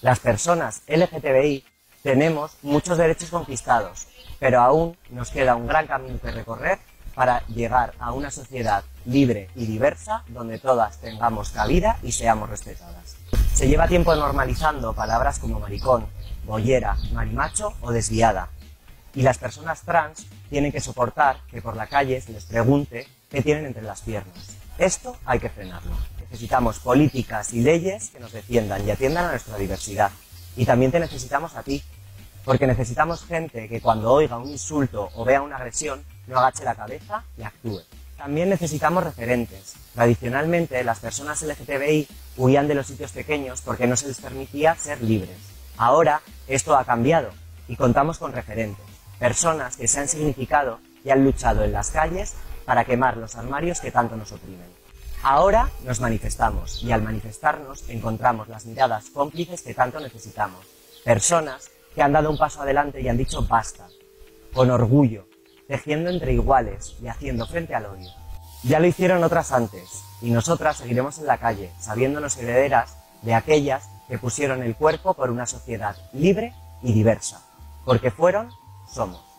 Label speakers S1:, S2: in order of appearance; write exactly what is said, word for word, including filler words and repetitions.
S1: Las personas L G T B I tenemos muchos derechos conquistados, pero aún nos queda un gran camino que recorrer para llegar a una sociedad libre y diversa donde todas tengamos cabida y seamos respetadas. Se lleva tiempo normalizando palabras como maricón, bollera, marimacho o desviada. Y las personas trans tienen que soportar que por la calle se les pregunte qué tienen entre las piernas. Esto hay que frenarlo. Necesitamos políticas y leyes que nos defiendan y atiendan a nuestra diversidad. Y también te necesitamos a ti, porque necesitamos gente que cuando oiga un insulto o vea una agresión no agache la cabeza y actúe. También necesitamos referentes. Tradicionalmente las personas L G T B I huían de los sitios pequeños porque no se les permitía ser libres. Ahora esto ha cambiado y contamos con referentes, personas que se han significado y han luchado en las calles para quemar los armarios que tanto nos oprimen. Ahora nos manifestamos y al manifestarnos encontramos las miradas cómplices que tanto necesitamos. Personas que han dado un paso adelante y han dicho basta, con orgullo, tejiendo entre iguales y haciendo frente al odio. Ya lo hicieron otras antes y nosotras seguiremos en la calle, sabiéndonos herederas de aquellas que pusieron el cuerpo por una sociedad libre y diversa, porque fueron, somos.